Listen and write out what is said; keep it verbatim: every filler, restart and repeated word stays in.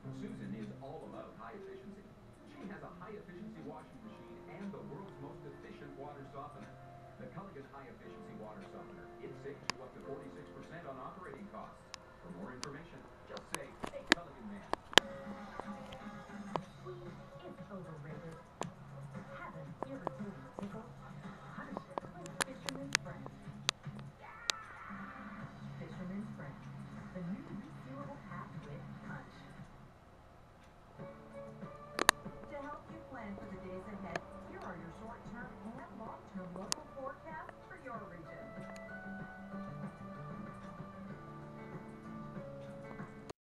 Susan is all about high efficiency. She has a high-efficiency washing machine and the world's most efficient water softener. The Culligan High Efficiency Water Softener. It saves you up to forty-six percent on operating costs. For more information,